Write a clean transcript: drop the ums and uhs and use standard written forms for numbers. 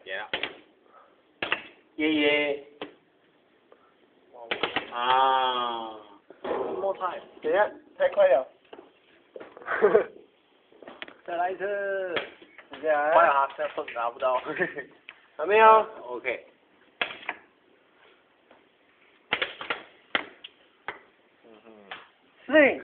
点了。爷爷。啊。摸菜。 等一下，太快了。 再来一次。 这样。 快啊！这分拿不到。 还没有 ？OK。 4